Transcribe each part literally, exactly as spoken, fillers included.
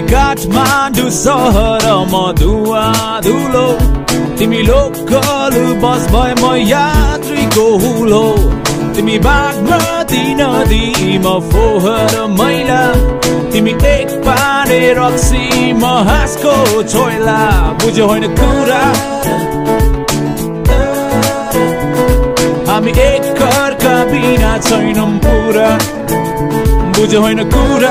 काठमाडौँ सहरमा धुवा धुलो तिमी लोकल बस भए म यात्रीको हुलो तिमी बागमती नदीमा फोहर मैला तिमी एक पाने रक्सी म हाँसको छोइला बुझ्यो होइन कुरा हामी एक अर्का बिना छैनौं पुरा बुझ्यो होइन कुरा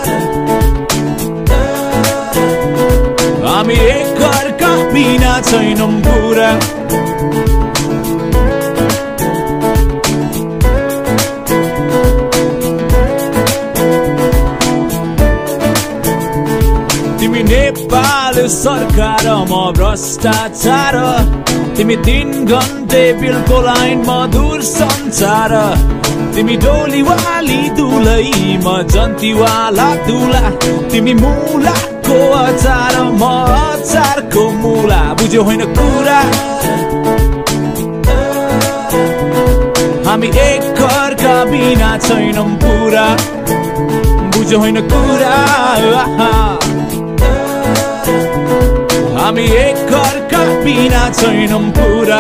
हामी एक अर्का बिना छैनौं पुरा तिमी नेपाल सरकारमा भ्रष्टाचार तिमी तीन घन्टे बिलको लाइनमा दूर संचार तिमी डोलीवाली दुलैमा जन्तीवाला दुला तिमी मुलाको अचार म अचारको मुला बुझ्यो होइन कुरा हामी एक अर्का बिना छैनौं पुरा बुझ्यो होइन कुरा हामी एक अर्का बिना छैनौं पुरा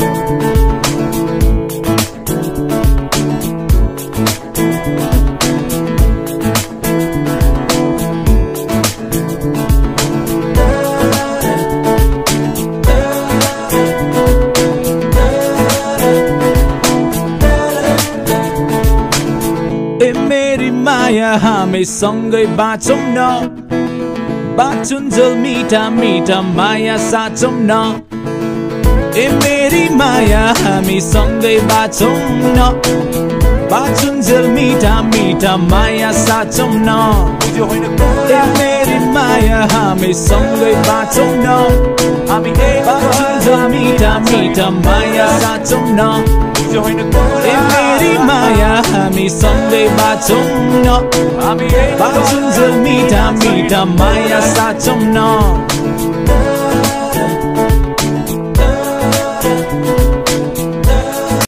ए मेरी माया हामी सँगै बाँचौँ न बाँचुन्जेल मिठा मिठा माया साँचौँ न ए मेरी माया हामी सँगै बाँचौँ न बाँचुन्जेल मिठा मिठा माया साँचौँ न बुझ्यो होइन ए मेरी माया हामी सँगै बाँचौँ न हामी बाँचुन्जेल मिठा मिठा माया साँचौँ न बुझ्यो होइन ए मेरी माया हामी सँगै बाँचौँ न हामी बाँचुन्जेल मिठा मिठा माया साँचौँ न